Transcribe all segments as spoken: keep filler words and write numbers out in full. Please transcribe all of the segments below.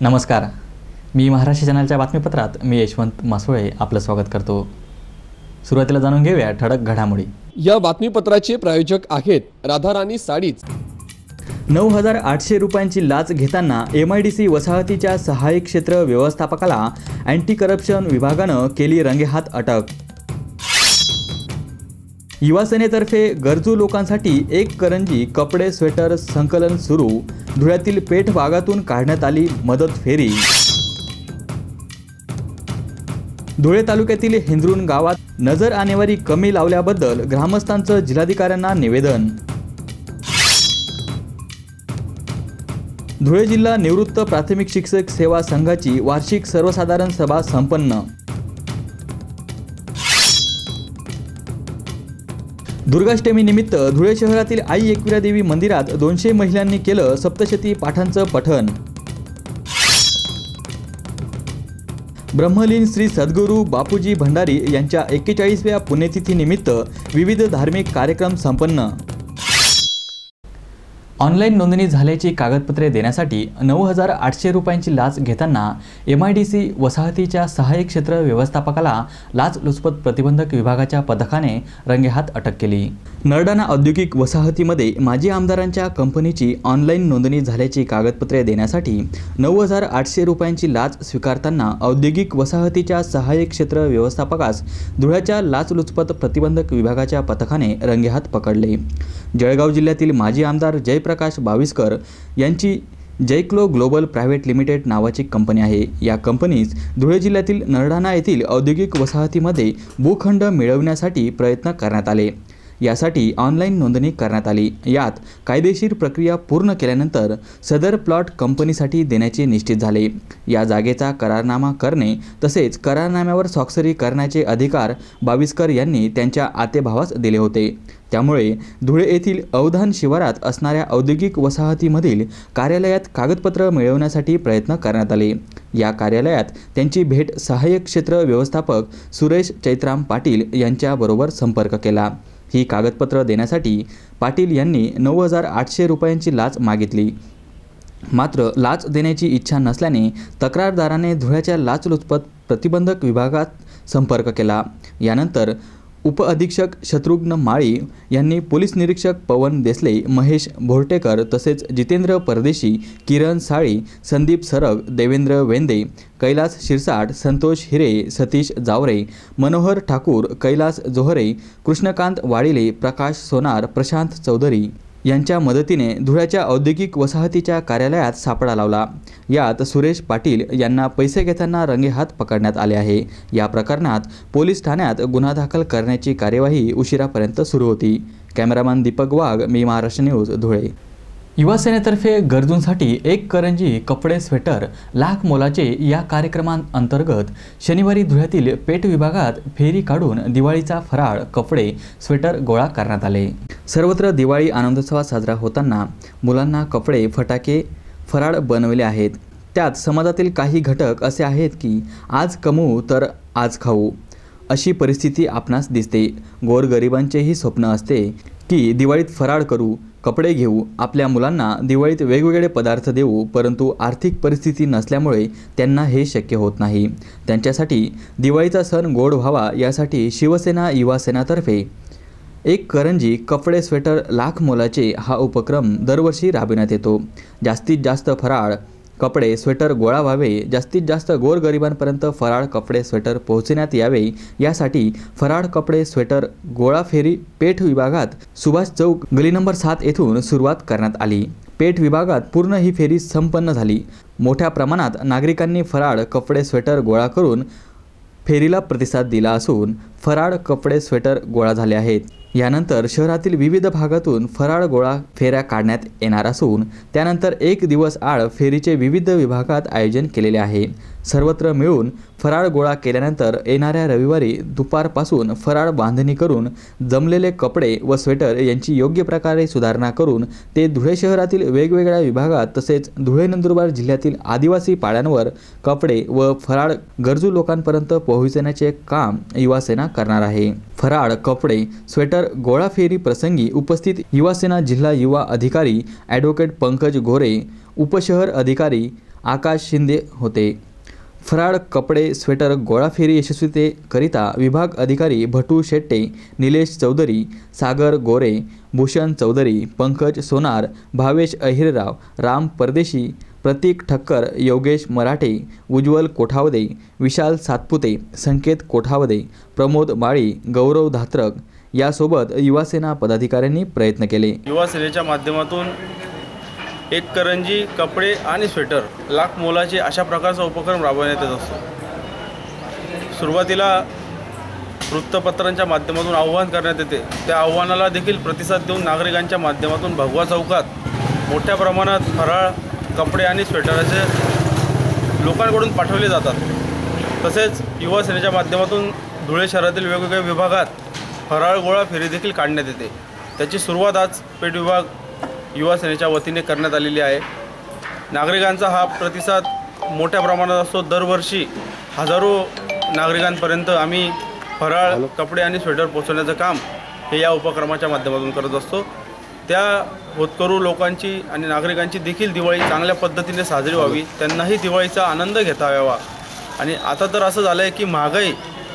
नमस्कार, मी महाराष्ट्र चॅनलच्या बातमीपत्रात मी यशवंत मासोळे आपलं स्वागत करतो। सुरुवातीला जाणून घेऊया ठळक घडामोडी। या बातमीपत्राचे प्रायोजक आहेत राधाराणी साडीज। नऊ हजार आठशे रुपयांची लाच घेताना एम आय डी सी वसाहतीच्या सहाय्यक क्षेत्र व्यवस्थापकाला अँटी करप्शन विभागानं केली रंगेहात अटक। युवा सेनेतर्फे गरजू लोकांसाठी एक करंजी कपडे स्वेटर संकलन सुरू। धुळ्यातील पेठ भागातून काढण्यात आली मदत फेरी। धुळे तालुक्यातील हिंद्रून गावात नजर आणेवारी कमी लावल्याबद्दल ग्रामस्थांचं जिल्हाधिकाऱ्यांना निवेदन। धुळे जिल्हा निवृत्त प्राथमिक शिक्षक सेवा संघाची वार्षिक सर्वसाधारण सभा संपन्न। दुर्गाष्टमी निमित्त धुळे शहरातील आई एकविरा देवी मंदिरात दोनशे महिलांनी केलं सप्तशती पाठांचं पठण। ब्रह्मलीन श्री सद्गुरू बापूजी भंडारी यांच्या एक्केचाळीसव्या पुण्यतिथी निमित्त विविध धार्मिक कार्यक्रम संपन्न। ऑनलाईन नोंदणी झाल्याची कागदपत्रे देण्यासाठी नऊ हजार आठशे रुपयांची लाच घेताना एम आय डी सी वसाहतीच्या सहाय्यक क्षेत्र व्यवस्थापकाला लाचलुचपत प्रतिबंधक विभागाच्या पथकाने रंगेहात अटक केली। नरडाणा औद्योगिक वसाहतीमध्ये माजी आमदारांच्या कंपनीची ऑनलाईन नोंदणी झाल्याची कागदपत्रे देण्यासाठी नऊ हजार आठशे रुपयांची लाच स्वीकारताना औद्योगिक वसाहतीच्या सहाय्यक क्षेत्र व्यवस्थापकास धुळ्याच्या लाचलुचपत प्रतिबंधक विभागाच्या पथकाने रंगेहात पकडले। जळगाव जिल्ह्यातील माजी आमदार जयप्रकाश बाविस्कर यांची जयक्लो ग्लोबल प्रायव्हेट लिमिटेड नावाची कंपनी आहे। या कंपनीस धुळे जिल्ह्यातील नरडाणा येथील औद्योगिक वसाहतीमध्ये भूखंड मिळवण्यासाठी प्रयत्न करण्यात आले। यासाठी ऑनलाईन नोंदणी करण्यात आली। यात कायदेशीर प्रक्रिया पूर्ण केल्यानंतर सदर प्लॉट कंपनीसाठी देण्याचे निश्चित झाले। या जागेचा करारनामा करणे तसेच करारनाम्यावर स्वाक्षरी करण्याचे अधिकार बाविस्कर यांनी त्यांच्या आतेभावास दिले होते। त्यामुळे धुळे येथील अवधान शिवारात असणाऱ्या औद्योगिक वसाहतीमधील कार्यालयात कागदपत्र मिळवण्यासाठी प्रयत्न करण्यात आले। या कार्यालयात त्यांची भेट सहाय्यक क्षेत्र व्यवस्थापक सुरेश चैत्राम पाटील यांच्याबरोबर संपर्क केला। ही कागदपत्र देण्यासाठी पाटील यांनी नऊ हजार आठशे रुपयांची लाच मागितली। मात्र लाच देण्याची इच्छा नसल्याने तक्रारदाराने धुळ्याच्या लाचलुचपत प्रतिबंधक विभागात संपर्क केला। यानंतर उपअधीक्षक शत्रुघ्न माळी यांनी पोलीस निरीक्षक पवन देसले, महेश भोरटेकर तसेच जितेंद्र परदेशी, किरण साळी, संदीप सरग, देवेंद्र वेंदे, कैलास शिरसाट, संतोष हिरे, सतीश जावरे, मनोहर ठाकूर, कैलास जोहरे, कृष्णकांत वाडिले, प्रकाश सोनार, प्रशांत चौधरी यांच्या मदतीने धुळ्याच्या औद्योगिक वसाहतीच्या कार्यालयात सापळा लावला। यात सुरेश पाटील यांना पैसे घेताना रंगेहात पकडण्यात आले आहे। या प्रकरणात पोलीस ठाण्यात गुन्हा दाखल करण्याची कार्यवाही उशिरापर्यंत सुरू होती। कॅमेरामॅन दीपक वाघ, मी महाराष्ट्र न्यूज, धुळे। युवा सेनेतर्फे गरजूंसाठी एक करंजी कपडे स्वेटर लाख मोलाचे या कार्यक्रमांतर्गत शनिवारी धुळ्यातील पेठ विभागात फेरी काढून दिवाळीचा फराळ कपडे स्वेटर गोळा करण्यात आले। सर्वत्र दिवाळी आनंदोत्सव साजरा होताना मुलांना कपडे फटाके फराळ बनवले आहेत। त्यात समाजातील काही घटक असे आहेत की आज कमवू तर आज खाऊ अशी परिस्थिती आपणास दिसते। गोरगरिबांचेही स्वप्न असते की दिवाळीत फराळ करू, कपडे घेऊ, आपल्या मुलांना दिवाळीत वेगवेगळे पदार्थ देऊ, परंतु आर्थिक परिस्थिती नसल्यामुळे त्यांना हे शक्य होत नाही। त्यांच्यासाठी दिवाळीचा सण गोड व्हावा यासाठी शिवसेना युवा सेनातर्फे एक करंजी कपडे स्वेटर लाख मोलाचे हा उपक्रम दरवर्षी राबविण्यात येतो। जास्तीत जास्त फराळ कपडे स्वेटर गोळा व्हावे, जास्तीत जास्त गोरगरिबांपर्यंत फराळ कपडे स्वेटर पोहोचण्यात यावे यासाठी फराळ कपडे स्वेटर गोळा फेरी पेठ विभागात सुभाष चौक गली नंबर सात येथून सुरुवात करण्यात आली। पेठ विभागात पूर्ण ही फेरी संपन्न झाली। मोठ्या प्रमाणात नागरिकांनी फराळ कपडे स्वेटर गोळा करून फेरीला प्रतिसाद दिला असून फराळ कपडे स्वेटर गोळा झाले आहेत। यानंतर शहरातील विविध भागातून फराळ गोळा फेऱ्या काढण्यात येणार असून त्यानंतर एक दिवस आड फेरीचे विविध विभागात आयोजन केलेले आहे। सर्वत्र मिळून फराळ गोळा केल्यानंतर येणाऱ्या रविवारी दुपारपासून फराळ बांधणी करून जमलेले कपडे व स्वेटर यांची योग्य प्रकारे सुधारणा करून ते धुळे शहरातील वेगवेगळ्या विभागात तसेच धुळे नंदुरबार जिल्ह्यातील आदिवासी पाड्यांवर कपडे व फराळ गरजू लोकांपर्यंत पोहोचवण्याचे काम युवा सेना करणार आहे। फराळ कपडे स्वेटर गोळा फेरी प्रसंगी उपस्थित युवा सेना जिल्हा युवा अधिकारी ॲडव्होकेट पंकज गोरे, उपशहर अधिकारी आकाश शिंदे होते। फराळ कपडे स्वेटर गोळाफेरी यशस्वीतेकरिता विभाग अधिकारी भटू शेट्टे, निलेश चौधरी, सागर गोरे, भूषण चौधरी, पंकज सोनार, भावेश अहिरराव, राम परदेशी, प्रतीक ठक्कर, योगेश मराठे, उज्ज्वल कोठावदे, विशाल सातपुते, संकेत कोठावदे, प्रमोद माळी, गौरव धात्रक यासोबत युवासेना पदाधिकाऱ्यांनी प्रयत्न केले। युवासेनेच्या माध्यमातून एक करंजी, कपडे आणि स्वेटर लाख मोलाचे अशा प्रकारचा उपक्रम राबवण्यात येत असतो। सुरुवातीला वृत्तपत्रांच्या माध्यमातून आव्हान करण्यात येते, त्या आव्हानाला देखील प्रतिसाद देऊन नागरिकांच्या माध्यमातून भगवा चौकात मोठ्या प्रमाणात फराळ, कपडे आणि स्वेटराचे लोकांकडून पाठवले जातात। तसेच युवासेनेच्या माध्यमातून धुळे शहरातील वेगवेगळ्या विभागात फराळ गोळा फेरी देखील काढण्यात येते। त्याची सुरुवात आज पेठ विभाग युवासेनेच्या वतीने करण्यात आलेली आहे। नागरिकांचा हा प्रतिसाद मोठ्या प्रमाणात असतो। दरवर्षी हजारो नागरिकांपर्यंत आम्ही फराळ, कपडे आणि स्वेटर पोहोचवण्याचं काम हे या उपक्रमाच्या माध्यमातून करत असतो। त्या होतकरू लोकांची आणि नागरिकांची देखील दिवाळी चांगल्या पद्धतीने साजरी व्हावी, त्यांनाही दिवाळीचा आनंद घेता यावा। आणि आता तर असं झालं आहे की महागाई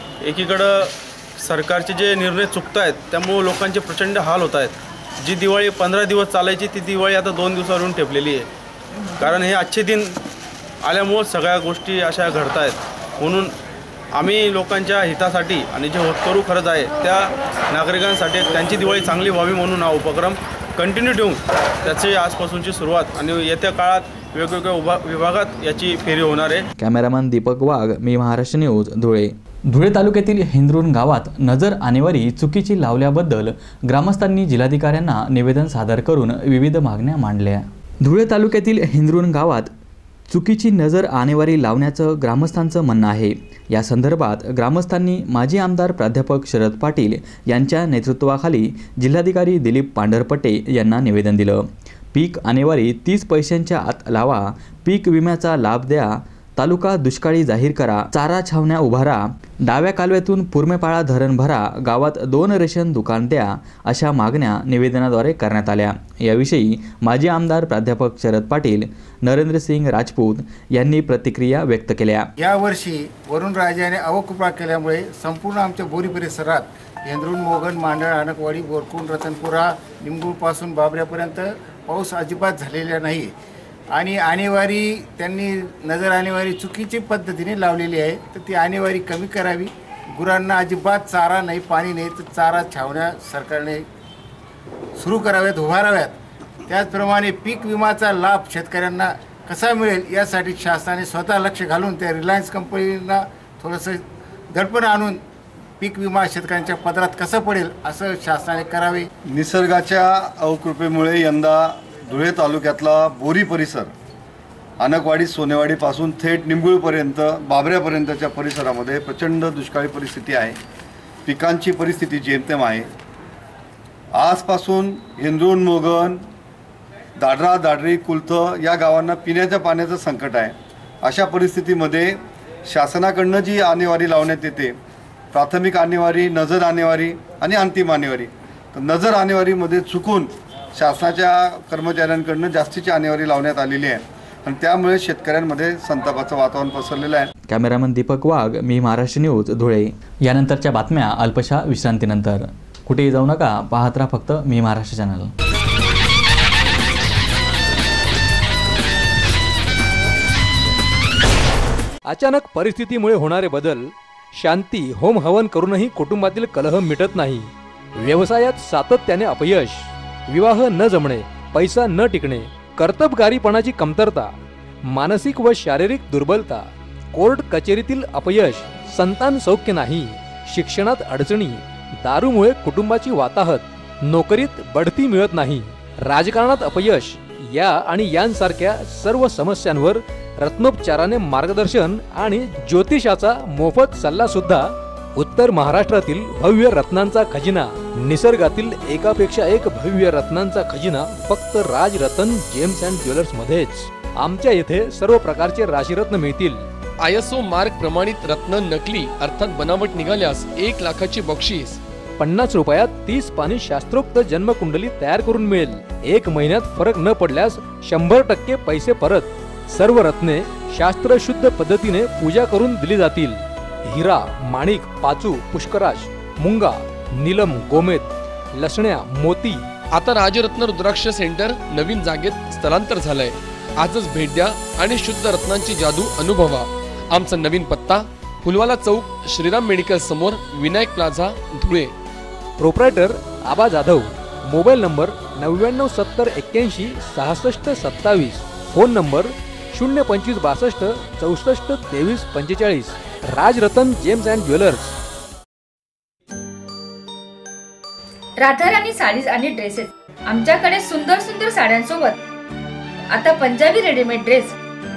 एकीकडं सरकारचे जे निर्णय चुकत आहेत त्यामुळे लोकांचे प्रचंड हाल होत आहेत। जी दिवाळी पंधरा दिवस चालायची ती दिवाळी आता दोन दिवसावरून ठेपलेली आहे, कारण हे आजचे दिन आल्यामुळे सगळ्या गोष्टी अशा घडत आहेत। म्हणून आम्ही लोकांच्या हितासाठी आणि जे होतकरू खरंच आहे त्या नागरिकांसाठी त्यांची दिवाळी चांगली व्हावी म्हणून हा उपक्रम कंटिन्यू ठेवून त्याची आजपासूनची सुरुवात आणि येत्या काळात वेगवेगळ्या उभा विभागात याची फेरी होणार आहे। कॅमेरामन दीपक वाघ, मी महाराष्ट्र न्यूज, धुळे। धुळे तालुक्यातील हिंद्रून गावात नजर आणेवारी चुकीची लावल्याबद्दल ग्रामस्थांनी जिल्हाधिकाऱ्यांना निवेदन सादर करून विविध मागण्या मांडल्या। धुळे तालुक्यातील हिंद्रून गावात चुकीची नजर आणेवारी लावण्याचं ग्रामस्थांचं म्हणणं आहे। या संदर्भात ग्रामस्थांनी माजी आमदार प्राध्यापक शरद पाटील यांच्या नेतृत्वाखाली जिल्हाधिकारी दिलीप पांढरपट्टे यांना निवेदन दिलं। पीक आणेवारी तीस पैशांच्या आत लावा, पीक विम्याचा लाभ द्या, तालुका दुष्काळी जाहीर करा, चारा छावण्या उभारा, डाव्या कालव्यातून पुरमेपाळा धरण भरा, गावात दोन रेशन दुकान द्या, अशा मागण्या निवेदनाद्वारे करण्यात आल्या। याविषयी माजी आमदार प्राध्यापक शरद पाटील, नरेंद्रसिंग राजपूत यांनी प्रतिक्रिया व्यक्त केल्या। यावर्षी वरुणराजाने अवकृपा केल्यामुळे संपूर्ण आमच्या बोरी परिसरात हेंद्रून, मोगन, मांडळ, आणकवाडी, बोरकुंड, रतनपुरा, निंबूरपासून बाबऱ्यापर्यंत पाऊस अजिबात झालेला नाही आणि आणेवारी त्यांनी नजर आणेवारी चुकीची पद्धतीने लावलेली आहे। तर ती आणेवारी कमी करावी, गुरांना अजिबात चारा नाही, पाणी नाही, तर चारा छावण्या सरकारने सुरू कराव्यात, उभाराव्यात। त्याचप्रमाणे पीक विमाचा लाभ शेतकऱ्यांना कसा मिळेल यासाठी शासनाने स्वतः लक्ष घालून त्या रिलायन्स कंपनीला थोडंसं दडपण आणून पीक विमा शेतकऱ्यांच्या पदरात कसा पडेल असं शासनाने करावे। निसर्गाच्या अवकृपेमुळे यंदा धुळे तालुक्यातला बोरी परिसर आणकवाडी, सोनेवाडीपासून थेट निंबूळपर्यंत, बाबऱ्यापर्यंतच्या परिसरामध्ये प्रचंड दुष्काळी परिस्थिती आहे। पिकांची परिस्थिती जेमतेम आहे। आजपासून हिंद्रून, मोगन, दादरा, दादरी, कुलथ या गावांना पिण्याच्या पाण्याचं संकट आहे। अशा परिस्थितीमध्ये शासनाकडनं जी आणेवारी लावण्यात येते, प्राथमिक आणेवारी, नजर आणेवारी आणि अंतिम आणेवारी, तर नजर आणेवारीमध्ये चुकून शासनाच्या कर्मचाऱ्यांकडून जास्तीची आणेवारी लावण्यात आलेली आहे आणि त्यामुळे शेतकऱ्यांमध्ये संतापाचं वातावरण पसरलेलं आहे। कॅमेरामन दीपक वाघ, मी महाराष्ट्र न्यूज, धुळे। यानंतरच्या बातम्या अल्पशा विश्रांतीनंतर। कुठेही जाऊ नका, पाहत राहा फक्त मी महाराष्ट्र चॅनल। अचानक परिस्थितीमुळे होणारे बदल, शांती होम हवन करूनही कुटुंबातील कलह मिटत नाही, व्यवसायात सातत्याने अपयश, विवाह न जमणे, पैसा न टिकणे, कर्तबगारीपणाची कमतरता, मानसिक व शारीरिक दुर्बलता, कोर्ट कचेरीतील अपयश, संतान सौख्य नाही, शिक्षणात अडचणी, दारूमुळे कुटुंबाची वाताहत, नोकरीत बढती मिळत नाही, राजकारणात अपयश या आणि यांसारख्या सर्व समस्यांवर रत्नोपचाराने मार्गदर्शन आणि ज्योतिषाचा मोफत सल्ला सुद्धा उत्तर महाराष्ट्रातील भव्य रत्नांचा खजिना, निसर्गातील एकापेक्षा एक भव्य रत्नांचा खजिना फक्त राजरत्न जेम्स अँड ज्वेलर्स मध्येच। आमच्या येथे सर्व प्रकारचे राशीरत्न मिळतील। आय एस ओ मार्क प्रमाणित रत्न नकली अर्थात बनावट निघाल्यास एक लाखाची बक्षीस। पन्नास रुपयात तीस पानी शास्त्रोक्त जन्मकुंडली तयार करून मिळेल। एक महिन्यात फरक न पडल्यास शंभर टक्के पैसे परत। सर्व रत्ने शास्त्रशुद्ध पद्धतीने पूजा करून दिली जातील. हिरा, माणिक, पाचू, पुष्कराज, मुंगा, नीलम, गोमेद, लसण्या, मोती. आता राजरत्न रुद्राक्ष सेंटर नवीन जागेत स्थलांतर झालंय. आजच भेट द्या आणि शुद्ध रत्नांची जादू अनुभवा. आमचा नवीन पत्ता फुलवाला चौक, श्रीराम मेडिकल समोर, Vinayak plaza, Dhule. Proprietor Aba Jadhav. Mobile number नव्याण्णव सत्तर एक्क्याऐंशी सहासष्ट सत्तावीस. फोन नंबर शून्य पंचवीस बासष्ट चौसष्ट तेवीस पंचेचाळीस. Rajratan gems and jewellers. Radharani saris आणि ड्रेसेस. आमच्याकडे सुंदर सुंदर साड्यांसोबत आता Punjabi readymade dress,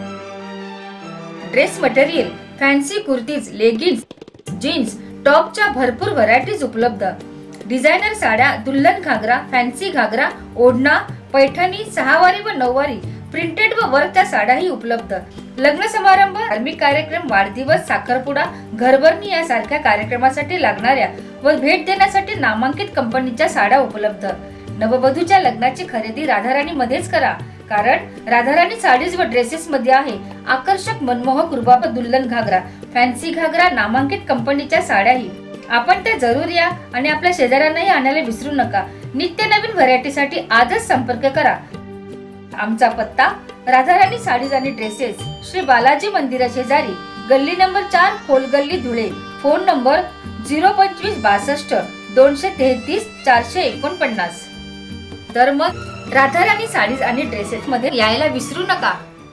dress material, fancy kurtis, leggings, jeans, टॉपच्या भरपूर व्हरायटीज उपलब्ध. डिझायनर साड्या, दुल्हन घागरा, फॅन्सी घागरा, ओढणा, पैठणी, सहावारी व नऊवारी, प्रिंटेड व वर्कच्या साड्याही उपलब्ध. लग्न समारंभ, धार्मिक कार्यक्रम, वाढदिवस, साखरपुडा, घरभरणी यासारख्या कार्यक्रमासाठी लागणाऱ्या व भेट देण्यासाठी नामांकित कंपनीच्या साड्या उपलब्ध. नववधूच्या लग्नाची खरेदी राधाराणी मध्येच करा, कारण राधाराणी साडीज व ड्रेसेस मध्ये आहे आकर्षक मनमोहक रुबाब दुल्हन घागरा, फॅन्सी घागरा, नामांकित कंपनीच्या साड्याही. आपण त्या जरूर या आणि आपल्या शेजाऱ्यांनाही आणायला विसरू नका. नित्य नवीन व्हरायटीसाठी आजच संपर्क करा. आमचा पत्ता राधाराणी साडीज आणि ड्रेसेस, श्री बालाजी मंदिरा शेजारी, गल्ली नंबर चार, खोलगल्ली, धुळे. फोन नंबर झिरो पंचवीस बासष्ट दोनशे तेहतीस चारशे एकोणपन्नास. तर मग राधाराणी साडीज आणि ड्रेसेस मध्ये यायला विसरू नका.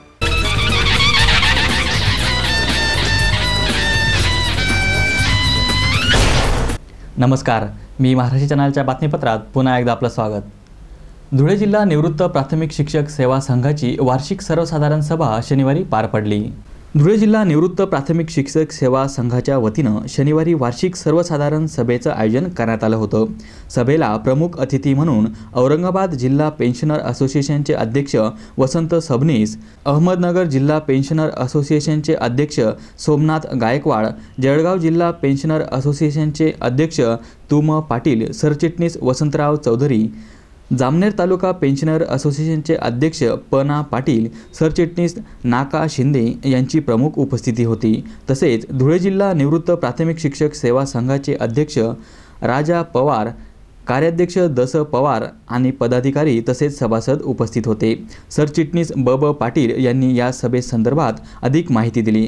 नमस्कार, मी महाराष्ट्र चॅनलच्या बातमीपत्रात पुन्हा एकदा आपलं स्वागत. धुळे जिल्हा निवृत्त प्राथमिक शिक्षक सेवा संघाची वार्षिक सर्वसाधारण सभा शनिवारी पार पडली. धुळे जिल्हा निवृत्त प्राथमिक शिक्षक सेवा संघाच्या वतीनं शनिवारी वार्षिक सर्वसाधारण सभेचं आयोजन करण्यात आलं होतं. सभेला प्रमुख अतिथी म्हणून औरंगाबाद जिल्हा पेन्शनर असोसिएशनचे अध्यक्ष वसंत सबनीस, अहमदनगर जिल्हा पेन्शनर असोसिएशनचे अध्यक्ष सोमनाथ गायकवाड, जळगाव जिल्हा पेन्शनर असोसिएशनचे अध्यक्ष तुम पाटील, सरचिटणीस वसंतराव चौधरी, जामनेर तालुका पेन्शनर असोसिएशनचे अध्यक्ष पना पाटील, सरचिटणीस नाका शिंदे यांची प्रमुख उपस्थिती होती. तसेच धुळे जिल्हा निवृत्त प्राथमिक शिक्षक सेवा संघाचे अध्यक्ष राजा पवार, कार्याध्यक्ष दस पवार आणि पदाधिकारी तसेच सभासद उपस्थित होते. सरचिटणीस ब ब पाटील यांनी या सभेसंदर्भात अधिक माहिती दिली.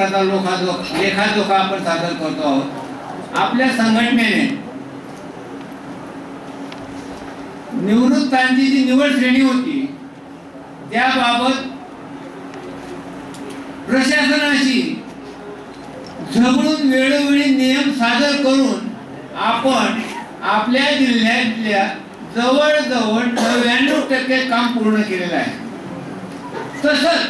आपल्या संघटनेने निवृत्तांची जी निवड श्रेणी होती त्याबाबत प्रशासनाशी झगडून वेळोवेळी नियम सादर करून आपण आपल्या जिल्ह्यातल्या जवळजवळ नव्याण्णव टक्के काम पूर्ण केलेलं आहे. तसंच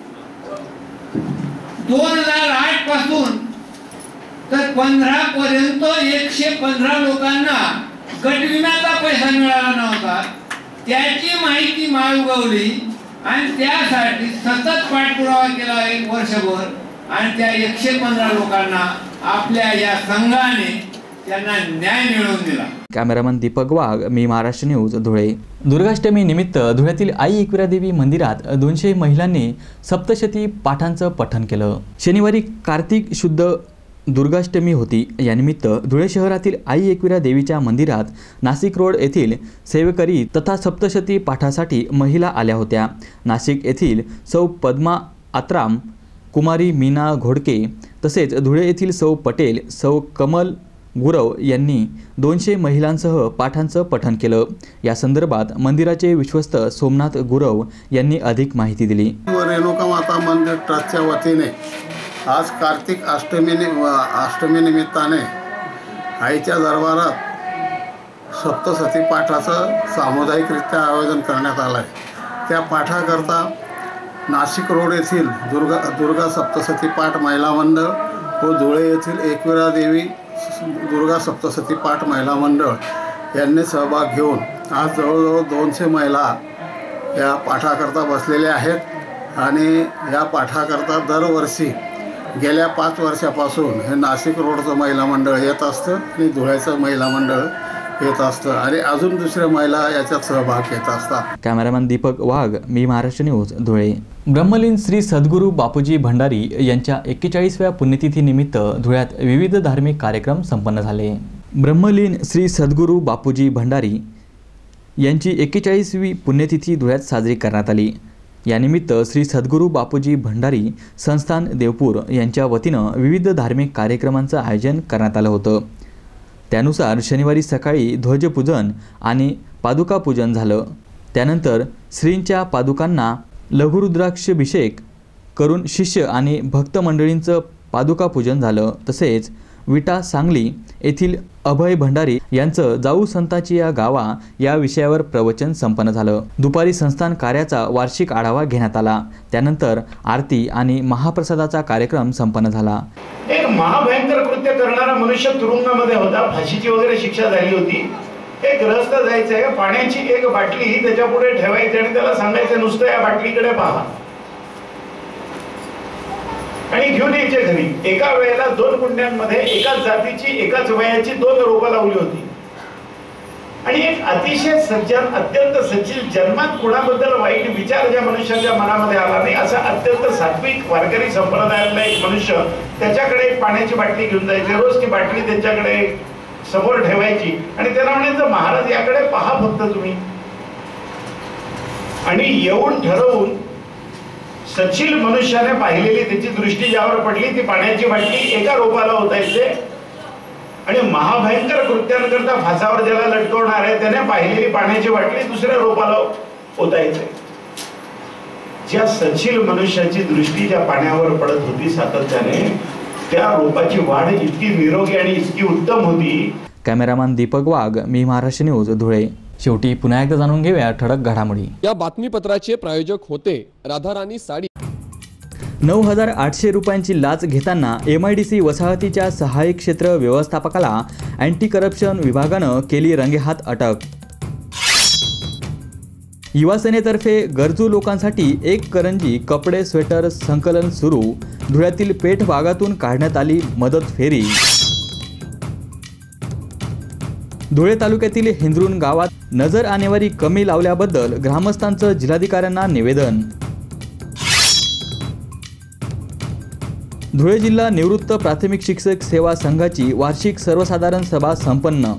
दोन हजार आठ पासून तर पंधरा पर्यंत एकशे पंधरा लोकांना गट विम्याचा पैसा मिळाला नव्हता. त्याची माहिती मागवली आणि त्यासाठी सतत पाठपुरावा केला एक वर्षभर आणि त्या एकशे पंधरा लोकांना आपल्या या संघाने त्यांना न्याय मिळवून दिला. कॅमेरामन दीपक वाघ, मी महाराष्ट्र न्यूज, धुळे. दुर्गाष्टमी निमित्त धुळ्यातील आई एकविरादेवी मंदिरात दोनशे महिलांनी सप्तशती पाठांचं पठण केलं. शनिवारी कार्तिक शुद्ध दुर्गाष्टमी होती. यानिमित्त धुळे शहरातील आई एकविरा देवीच्या मंदिरात नाशिक रोड येथील सेवेकरी तथा सप्तशती पाठासाठी महिला आल्या होत्या. नाशिक येथील सौ पद्मा आत्राम, कुमारी मीना घोडके तसेच धुळे येथील सौ पटेल, सौ कमल गुरव यांनी दोनशे महिलांसह पाठांचं पठण केलं. या संदर्भात मंदिराचे विश्वस्त सोमनाथ गुरव यांनी अधिक माहिती दिली. रेणुका माता मंदिर ट्रस्टच्या वतीने आज कार्तिक अष्टमी अष्टमी निमित्ताने आईच्या दरबारात सप्तशती पाठाचं सामुदायिकरित्या आयोजन करण्यात आलं आहे. त्या पाठाकरता नाशिक रोड येथील दुर्गा दुर्गा सप्तशती पाठ महिला मंडळ व धुळे येथील एकविरा देवी दुर्गा सप्तशती पाठ महिला मंडळ यांनी सहभाग घेऊन आज जवळजवळ दोनशे महिला या पाठाकरता बसलेल्या आहेत आणि या पाठाकरता दरवर्षी गेल्या पाच वर्षापासून हे नाशिक रोडचं महिला मंडळ येत असतं आणि धुळ्याचं महिला मंडळ येत असतं आणि अजून दुसऱ्या महिला याच्यात सहभाग घेत असतात. कॅमेरामॅन दीपक वाघ, मी महाराष्ट्र न्यूज, धुळे. ब्रह्मलीन श्री सद्गुरू बापूजी भंडारी यांच्या एक्केचाळीसव्या पुण्यतिथीनिमित्त धुळ्यात विविध धार्मिक कार्यक्रम संपन्न झाले. ब्रह्मलीन श्री सद्गुरू बापूजी भंडारी यांची एक्केचाळीसवी पुण्यतिथी धुळ्यात साजरी करण्यात आली. यानिमित्त श्री सद्गुरू बापूजी भंडारी संस्थान देवपूर यांच्या वतीनं विविध धार्मिक कार्यक्रमांचं आयोजन करण्यात आलं होतं. त्यानुसार शनिवारी सकाळी ध्वजपूजन आणि पादुका पूजन झालं. त्यानंतर श्रींच्या पादुकांना लघुरुद्राक्षाभिषेक करून शिष्य आणि भक्त मंडळींचं पादुका पूजन झालं. तसेच विटा सांगली येथील अभय भंडारी यांचं जाऊ संताची या गावा या विषयावर प्रवचन संपन्न झालं. दुपारी संस्थान कार्याचा वार्षिक आढावा घेण्यात आला. त्यानंतर आरती आणि महाप्रसादाचा कार्यक्रम संपन्न झाला. एक महाभयंकर कृत्य करणारा मनुष्य तुरुंगामध्ये होता. फाशीची वगैरे शिक्षा झाली होती. एक ग्रहस्थ जायचंय, पाण्याची एक बाटली त्याच्या पुढे ठेवायची आणि त्याला सांगायचं नुसतं या बाटलीकडे पहा आणि घेऊन यायचे घरी. एका वेळेला दोन कुंड्यांमध्ये एकाच जातीची एकाच वयाची दोन रोपं लावली होती आणि एक अतिशय सज्जन, अत्यंत सच्चिल, जन्मात कुणाबद्दल वाईट विचार ज्या मनुष्याच्या मनामध्ये आला नाही असा अत्यंत सात्विक वारकरी संप्रदायातला एक मनुष्य त्याच्याकडे एक पाण्याची बाटली घेऊन जायचे. रोज ती बाटली त्यांच्याकडे समोर ठेवायची आणि त्याला म्हणायचं, महाराज याकडे पहा फक्त तुम्ही. आणि येऊन ठरवून सच्चिल मनुष्याने पाहिलेली त्याची दृष्टी ज्यावर पडली ती पाण्याची बाटली एका रोपाला ओतायचे आणि महाभयंकर कृत्यांकरता फासावर ज्याला लटकवणार आहे त्याने पाहिलेली पाण्याची बाटली दुसऱ्या रोपाला ओतायचे. ज्या सच्चिल मनुष्याची दृष्टी ज्या पाण्यावर पडत होती सातत्याने, त्या रोपाची वाढ इतकी निरोगी आणि इतकी उत्तम होती. कॅमेरामॅन दीपक वाघ, मी महाराष्ट्र न्यूज, धुळे. शेवटी पुन्हा एकदा जाणून घेऊया ठळक घडामोडी. या बातमीपत्राचे प्रायोजक होते राधाराणी साडी. नऊ हजार आठशे रुपयांची लाच घेताना एम आय डी सी वसाहतीच्या सहाय्यक क्षेत्र व्यवस्थापकाला अँटी करप्शन विभागानं केली रंगेहात अटक. युवासेनेतर्फे गरजू लोकांसाठी एक करंजी कपडे स्वेटर संकलन सुरू. धुळ्यातील पेठ भागातून काढण्यात आली मदत फेरी. धुळे तालुक्यातील हिंद्रून गावात नजर आणेवारी कमी लावल्याबद्दल ग्रामस्थांचं जिल्हाधिकाऱ्यांना निवेदन. धुळे जिल्हा निवृत्त प्राथमिक शिक्षक सेवा संघाची वार्षिक सर्वसाधारण सभा संपन्न.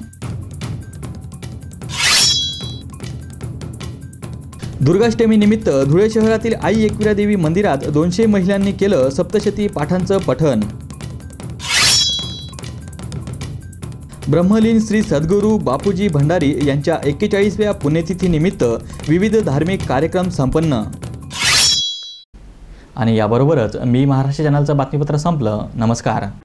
दुर्गाष्टमी निमित्त धुळे शहरातील आई एकविरा देवी मंदिरात दोनशे महिलांनी केलं सप्तशती पाठांचं पठण. ब्रह्मलीन श्री सद्गुरू बापूजी भंडारी यांच्या एक्केचाळीसव्या पुण्यतिथीनिमित्त विविध धार्मिक कार्यक्रम संपन्न. आणि याबरोबरच मी महाराष्ट्र चॅनलचं बातमीपत्र संपलं. नमस्कार.